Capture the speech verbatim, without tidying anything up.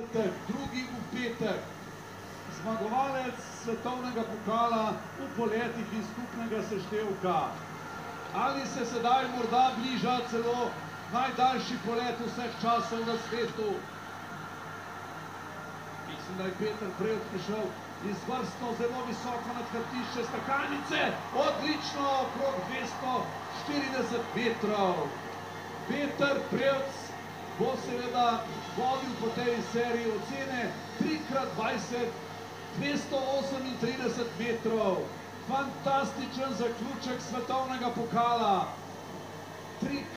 četrtek, drugi v petek. Zmagovalec svetovnega pokala v poletih in skupnega seštevka. Ali se sedaj morda bliža celo najdaljši polet vseh časov na svetu? Mislim, da je Peter Prevc prišel izvrstno zelo visoko nad hrbtišče skakalnice. Odlično, okrog dvesto štirideset metrov. Peter Prevc bo seveda vodil po tej seriji ocene tri krat dvajset, dvesto osemintrideset metrov. Fantastičen zaključek svetovnega pokala.